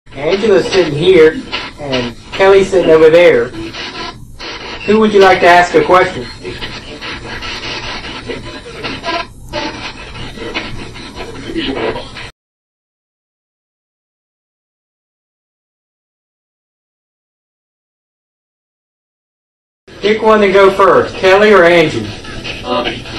Angela's sitting here, and Kelly's sitting over there. Who would you like to ask a question? Pick one and go first, Kelly or Angie?